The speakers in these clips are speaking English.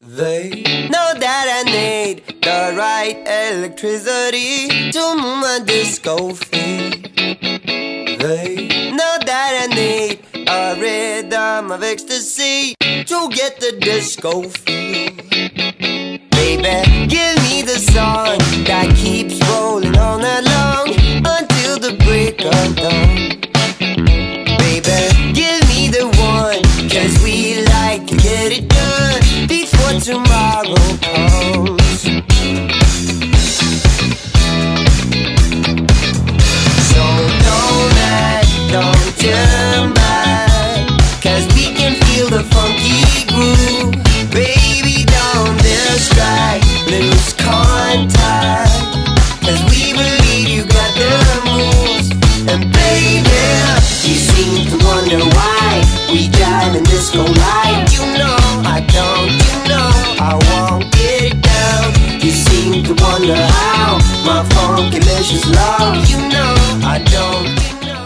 They know that I need the right electricity to move my disco feet. They know that I need a rhythm of ecstasy to get the disco feel. Baby, give me the song that keeps rolling all night long until the break of dawn. Baby, give me the one, 'cause we like to get it done before tomorrow comes. So don't act, don't turn back, 'cause we can feel the funky groove. Baby, don't distract, lose contact, 'cause we believe you got the moves. And baby, you seem to wonder why we dive in disco light. You know I don't, you know I won't get it down. You seem to wonder how my funky delicious love. You know I don't, you know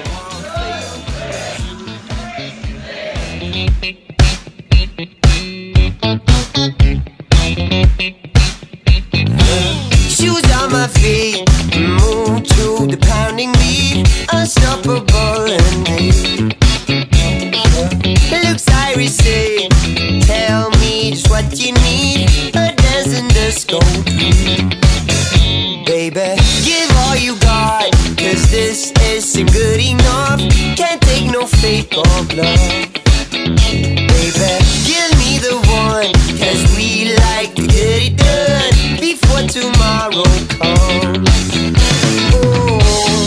shoes on my feet, move to the pounding beat, unstoppable indeed. Looks irisy, tell me just what you need, a dancing disco dream. Baby, give all you got, 'cause this isn't good enough. Can't take no fake or bluff. Baby, give me the one, 'cause we like to get it done before tomorrow comes. Oh.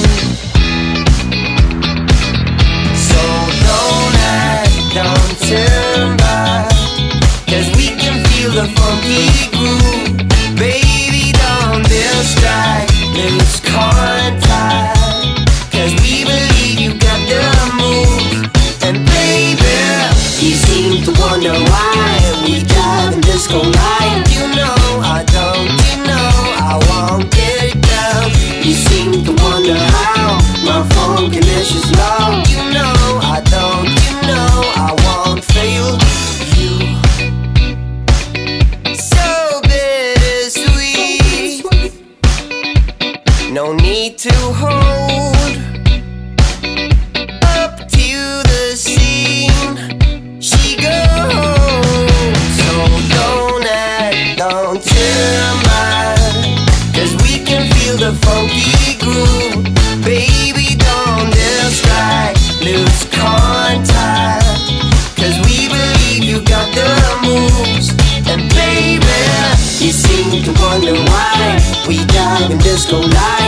So don't act, don't turn back, 'cause we can feel the funky groove. Baby, don't distract, lose contact, 'cause we believe you got the moves. And baby, you seem to wonder why we dive in disco light. You know I don't, you know I won't get it down. You seem to wonder how my funky delicious love. You know I don't, you know I won't fail you. So bittersweet, no need to hold up to the scene. She goes, so don't act, don't turn back, 'cause we can feel the funky groove. Baby, don't distract, lose contact, 'cause we believe you got the moves. And baby, you seem to wonder why we dive in disco light.